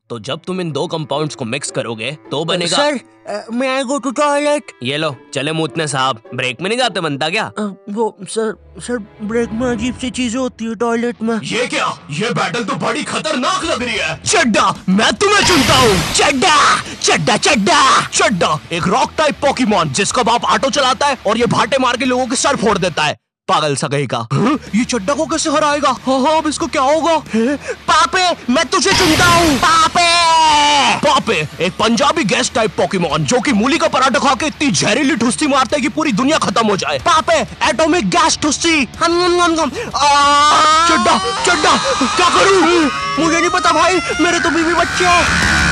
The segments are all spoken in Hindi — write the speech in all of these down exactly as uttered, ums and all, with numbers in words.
तो जब तुम इन दो कंपाउंड्स को मिक्स करोगे तो बनेगा। सर, मैं आई गो टू टॉयलेट। ये लो, चले मूतने साहब। ब्रेक में नहीं जाते बनता क्या? वो सर सर ब्रेक में अजीब सी चीजें होती है टॉयलेट में। ये क्या? ये बैटल तो बड़ी खतरनाक लग रही है। चड्डा, मैं तुम्हें चुनता हूँ। चड्डा चड्डा चड्डा चड्डा एक रॉक टाइप पोकेमॉन जिसका बाप ऑटो चलाता है और ये भाटे मार के लोगों के सर फोड़ देता है। पागल सा कहीं का। ये चड्डा को कैसे हराएगा? हाँ हाँ, अब इसको क्या होगा? पापे, मैं तुझे चुनता हूँ। पापे पापे एक पंजाबी गैस टाइप पोकेमॉन जो कि मूली का पराठा खा के इतनी जहरीली ठुस्सी मारता है कि पूरी दुनिया खत्म हो जाए। पापे एटॉमिक गैस ठुस्सी। हम हम हम हम चड्डा चड्डा क्या करूँ? मुझे नहीं पता भाई, मेरे तो बीवी बच्चे हैं।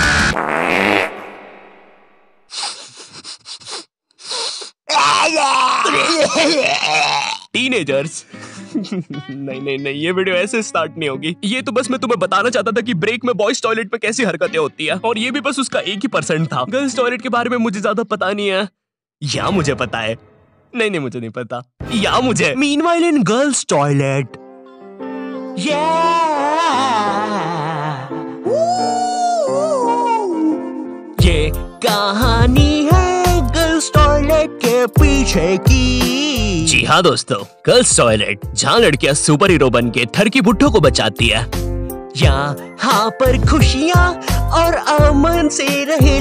टीनेजर्स नहीं नहीं नहीं, ये वीडियो ऐसे स्टार्ट नहीं होगी। ये तो बस मैं तुम्हें बताना चाहता था कि ब्रेक में बॉयज टॉयलेट में कैसी हरकतें होती है, और ये भी बस उसका एक ही परसेंट था। गर्ल्स टॉयलेट के बारे में मुझे ज्यादा पता नहीं है, या मुझे पता है। नहीं नहीं, मुझे नहीं पता, या मुझे। मीनवाइल इन गर्ल्स टॉयलेट, ये कहानी है गर्ल्स टॉयलेट के पीछे की। जी हाँ दोस्तों, गर्ल्स टॉयलेट जहाँ लड़कियां सुपर हीरो बन के थर की बुड्ढों को बचाती है। यहाँ पर खुशियाँ और अमन से रहे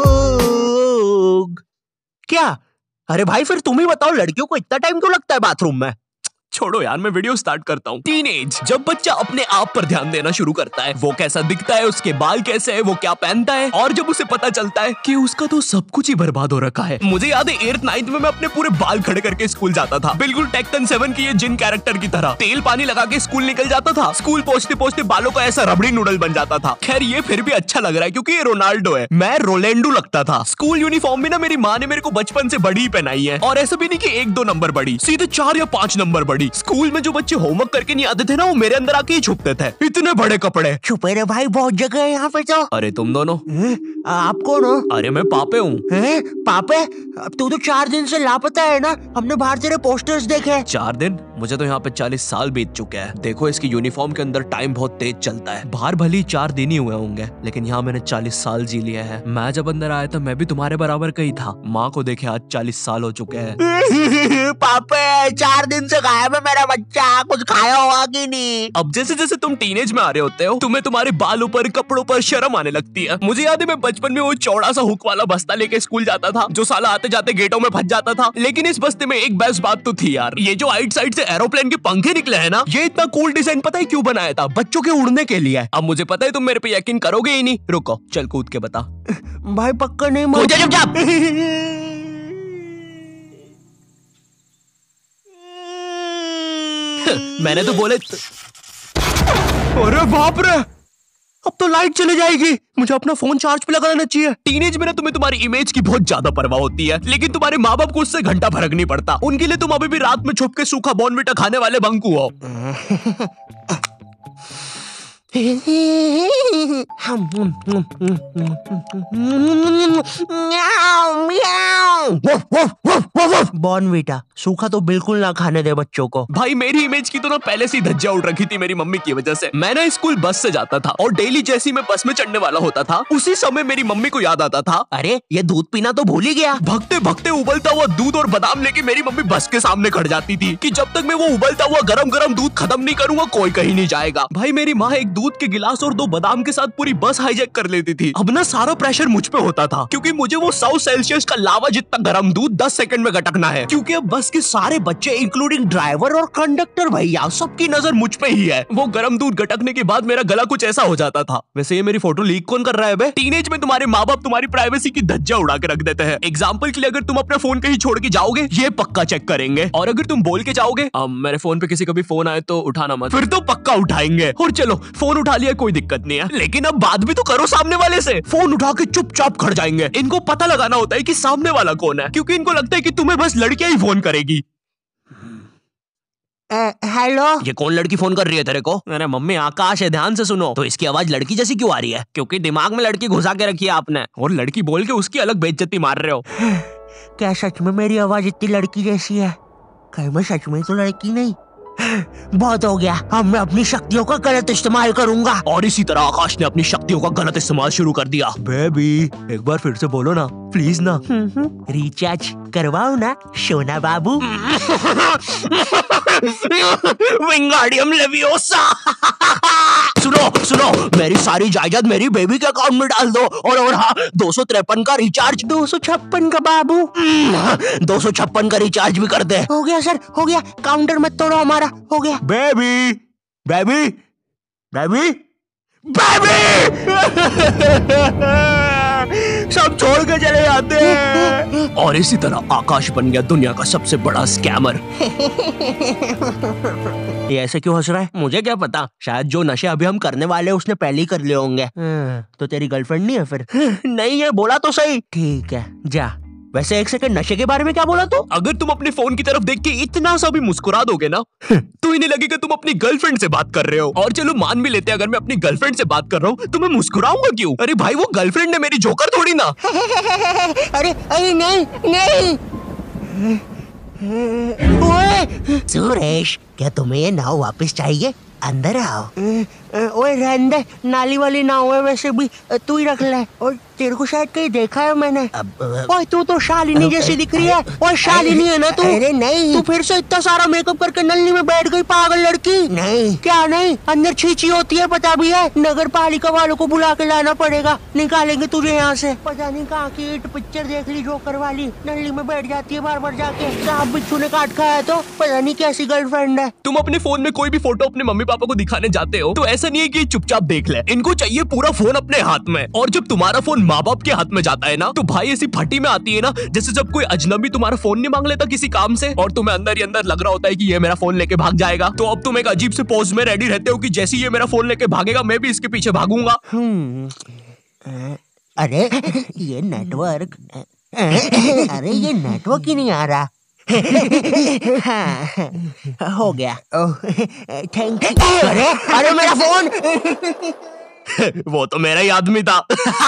लोग। क्या? अरे भाई फिर तुम ही बताओ, लड़कियों को इतना टाइम क्यों लगता है बाथरूम में? छोड़ो यार, मैं वीडियो स्टार्ट करता हूँ। टीनेज, जब बच्चा अपने आप पर ध्यान देना शुरू करता है, वो कैसा दिखता है, उसके बाल कैसे है, वो क्या पहनता है, और जब उसे पता चलता है कि उसका तो सब कुछ ही बर्बाद हो रखा है। मुझे याद है एट्थ नाइन्थ में मैं अपने पूरे बाल खड़े करके स्कूल जाता था, बिल्कुल टेक्टन सेवन की ये जिन कैरेक्टर की तरह। तेल पानी लगा के स्कूल निकल जाता था। स्कूल पहुंचते पहुंचते बालों का ऐसा रबड़ी नूडल बन जाता था। खैर ये फिर भी अच्छा लग रहा है क्योंकि ये रोनाल्डो है, मैं रोलेंडो लगता था। स्कूल यूनिफॉर्म भी ना मेरी माँ ने मेरे को बचपन से बड़ी पहनाई है, और ऐसा भी नहीं कि एक दो नंबर बड़ी, सीधे चार या पांच नंबर बड़ी। स्कूल में जो बच्चे होमवर्क करके नहीं आते थे ना, वो मेरे अंदर आके ही छुपते थे। इतने बड़े कपड़े। छुपे रे भाई, बहुत जगह है यहाँ पे तो। अरे तुम दोनों, आप कौन हो? अरे मैं पापे हूँ। पापे? अब तू तो चार दिन से लापता है ना, हमने बाहर तेरे पोस्टर्स देखे। चार दिन? मुझे तो यहाँ पे चालीस साल बीत चुके हैं। देखो इसकी यूनिफॉर्म के अंदर टाइम बहुत तेज चलता है। बाहर भली चार दिन ही हुए होंगे, लेकिन यहाँ मैंने चालीस साल जी लिए हैं। मैं जब अंदर आया था मैं भी तुम्हारे बराबर का ही था। माँ को देखे आज चालीस साल हो चुके हैं। पापे चार दिन से गायब है मेरा बच्चा, कुछ खाया होगा कि नहीं? अब जैसे जैसे तुम टीनेज में आ रहे होते हो, तुम्हें तुम्हारे बालों पर, कपड़ों पर शर्म आने लगती है। मुझे याद है मैं बचपन में वो चौड़ा सा हुक वाला बस्ता लेके स्कूल जाता था, जो साला आते जाते गेटों में फंस जाता था। लेकिन इस बस्ते में एक बेस्ट बात तो थी यार, ये जो आइट साइड से एरोप्लेन के पंखे निकले हैं ना, ये इतना कूल डिजाइन पता है क्यों बनाया था? बच्चों के उड़ने के लिए। अब मुझे पता है तुम मेरे पे यकीन करोगे ही नहीं। रुको, चल कूद के बता। भाई पक्का नहीं? मुझे चुपचाप। मैंने तो बोले त... अरे बाप रे, अब तो लाइट चली जाएगी। मुझे अपना फोन चार्ज पे लगाना चाहिए। टीनेज में ना तुम्हें तुम्हारी इमेज की बहुत ज्यादा परवाह होती है, लेकिन तुम्हारे माँ बाप को उससे घंटा फर्क नहीं पड़ता। उनके लिए तुम अभी भी रात में छुप के सूखा बॉर्नविटा खाने वाले बंकू हो। बॉर्नविटा सूखा तो बिल्कुल ना खाने दे बच्चों को। भाई मेरी इमेज की तो ना पहले से ही धज्जियां उड़ रखी थी मेरी मम्मी की वजह से। मैं ना स्कूल बस से जाता था, और डेली जैसी मैं बस में चढ़ने वाला होता था, उसी समय मेरी मम्मी को याद आता था, अरे ये दूध पीना तो भूल ही गया। भगते भगते उबलता हुआ दूध और बादाम लेके मेरी मम्मी बस के सामने खड़ जाती थी कि जब तक मैं वो उबलता हुआ गरम गरम दूध खत्म नहीं करूंगा कोई कहीं नहीं जाएगा। भाई मेरी माँ एक दूध के गिलास और दो बादाम के साथ पूरी बस हाईजैक कर लेती थी। अब ना सारा प्रेशर मुझ पे होता था, क्योंकि मुझे वो सौ सेल्सियस का लावा जितना गर्म दूध दस सेकंड में गटकना है, क्योंकि अब बस के सारे बच्चे इंक्लूडिंग ड्राइवर और कंडक्टर भैया सबकी नजर मुझ पे ही है। वो गर्म दूध गटकने के बाद मेरा गला कुछ ऐसा हो जाता था। वैसे ये मेरी फोटो लीक कौन कर रहा है बे? टीनेज में तुम्हारे माँ बाप तुम्हारी प्राइवेसी की धज्जियां उड़ा के रख देते हैं। एग्जाम्पल के लिए अगर तुम अपना फोन कहीं छोड़ के जाओगे, ये पक्का चेक करेंगे, और अगर तुम बोल के जाओगे अब मेरे फोन पे किसी का भी फोन आए तो उठाना मत, फिर तो पक्का उठाएंगे। और चलो फोन उठा लिया कोई दिक्कत नहीं है, लेकिन अब बात भी तो करो सामने वाले से। फोन उठा के चुपचाप खड़ जाएंगे। इनको पता लगाना होता है कि सामने वाला कौन है, क्योंकि इनको लगता है कि तुम्हें बस लड़कियां ही फोन करेगी। हेलो, ये कौन लड़की फोन कर रही है तेरे को? अरे मम्मी आकाश है, ध्यान से सुनो। तो इसकी आवाज लड़की जैसी क्यों आ रही है? क्योंकि दिमाग में लड़की घुसा के रखी है आपने, और लड़की बोल के उसकी अलग बेइज्जती मार रहे हो। क्या सच में मेरी आवाज इतनी लड़की जैसी है? कहीं मैं सच में तो लड़की नहीं? बहुत हो गया, अब मैं अपनी शक्तियों का गलत इस्तेमाल करूंगा। और इसी तरह आकाश ने अपनी शक्तियों का गलत इस्तेमाल शुरू कर दिया। बेबी एक बार फिर से बोलो ना प्लीज ना। रिचार्ज करवाओ ना सोना बाबू। विंगाडियम लेवियोसा। सुनो सुनो, मेरी सारी जायदाद मेरी बेबी के अकाउंट में डाल दो। और और हाँ, दो सौ तिरपन का रिचार्ज। दो सौ छप्पन का बाबू। दो सौ छप्पन का रिचार्ज भी कर दे। हो गया सर, हो गया, काउंटर मत तोड़ो हमारा, हो गया। बेबी बेबी बेबी बेबी सब छोड़ के चले जाते हैं। और इसी तरह आकाश बन गया दुनिया का सबसे बड़ा स्कैमर। ये ऐसे क्यों हंस रहा है? मुझे क्या पता, शायद जो नशे अभी हम करने वाले हैं उसने पहले ही कर लिए होंगे। तो तेरी गर्लफ्रेंड नहीं है फिर? नहीं है, बोला तो सही। ठीक है जा। वैसे एक सेकंड, नशे के बारे में क्या बोला तू? अगर तुम अपने फोन की तरफ देख के इतना सा भी मुस्कुरा दोगे ना तो इन्हें लगेगा तुम अपनी गर्लफ्रेंड से बात कर रहे हो। और चलो मान भी लेते हैं अगर मैं अपनी गर्लफ्रेंड से बात कर रहा हूँ तो मैं मुस्कुराऊंगा क्यों? अरे भाई वो गर्लफ्रेंड है मेरी, जोकर थोड़ी ना। अरे अरे नहीं नहीं। ओए सुरेश, क्या तुम्हें ये नाव वापस चाहिए? अंदर आओ। ओए रहने दे, नाली वाली नाव है वैसे भी, तू ही रख ले। और तेरे को शायद कहीं देखा है मैंने। ओए तू तो शालिनी जैसी दिख रही है। ओए शालिनी है ना तू? अरे नहीं, तू फिर से इतना सारा मेकअप करके नल्ली में बैठ गई पागल लड़की। नहीं क्या नहीं, अंदर छींची होती है पता भी है। नगर पालिका वालों को बुला के लाना पड़ेगा, निकालेंगे तुझे यहाँ से। पता नहीं कहाँ की इट पिक्चर देख ली जोकर वाली, नल्ली में बैठ जाती है बार बार जाके। सांप बिच्छू ने काट खाया तो पता नहीं कैसी गर्लफ्रेंड है। तुम अपने फोन में कोई भी फोटो अपने मम्मी पापा को दिखाने जाते हो तो ऐसा नहीं है कि चुपचाप देख ले, इनको चाहिए पूरा फोन अपने हाथ में। और जब तुम्हारा फोन माँ बाप के हाथ में जाता है ना तो भाई ऐसी फटी में आती है ना, जैसे जब कोई अजनबी तुम्हारा फोन नहीं मांग लेता किसी काम से और तुम्हें अंदर ही अंदर लग रहा होता है कि ये मेरा फोन लेके भाग जाएगा। तो अब तुम एक अजीब से पोज में रेडी रहते हो कि जैसे ये मेरा फोन लेके भागेगा मैं भी इसके पीछे भागूंगा। अरे ये नेटवर्क, अरे ये नेटवर्क ही नहीं आ रहा। हाँ, हो गया। Thank you. अरे अरे मेरा फोन। वो तो मेरा ही आदमी था।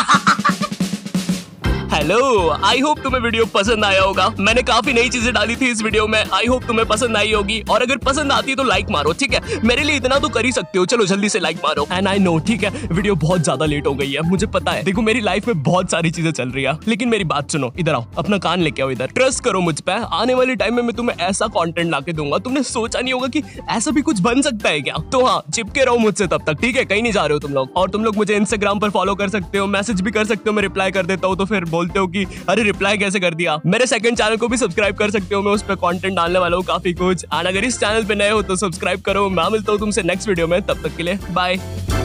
हेलो, आई होप तुम्हें वीडियो पसंद आया होगा। मैंने काफी नई चीजें डाली थी इस वीडियो में, आई होप तुम्हें पसंद आई होगी। और अगर पसंद आती है तो लाइक मारो, ठीक है? मेरे लिए इतना तो कर ही सकते हो, चलो जल्दी से लाइक मारो। एंड आई नो, ठीक है, वीडियो बहुत ज्यादा लेट हो गई है, मुझे पता है। देखो मेरी लाइफ में बहुत सारी चीजें चल रही है, लेकिन मेरी बात सुनो, इधर आओ, अपना कान लेके आओ इधर। ट्रस्ट करो मुझ पे, आने वाले टाइम में मैं तुम्हें ऐसा कंटेंट लाके दूंगा, तुमने सोचा नहीं होगा कि ऐसा भी कुछ बन सकता है क्या। तो हाँ, चिपके रहो मुझसे तब तक, ठीक है? कहीं नहीं जा रहे हो तुम लोग। और तुम लोग मुझे इंस्टाग्राम पर फॉलो कर सकते हो, मैसेज भी कर सकते हो, मैं रिप्लाई कर देता हूँ। तो फिर बोलते हो कि अरे रिप्लाई कैसे कर दिया। मेरे सेकंड चैनल को भी सब्सक्राइब कर सकते हो, मैं उस पर कंटेंट डालने वाला हूँ काफी कुछ। और अगर इस चैनल पे नए हो तो सब्सक्राइब करो। मैं मिलता हूँ तुमसे नेक्स्ट वीडियो में, तब तक के लिए बाय।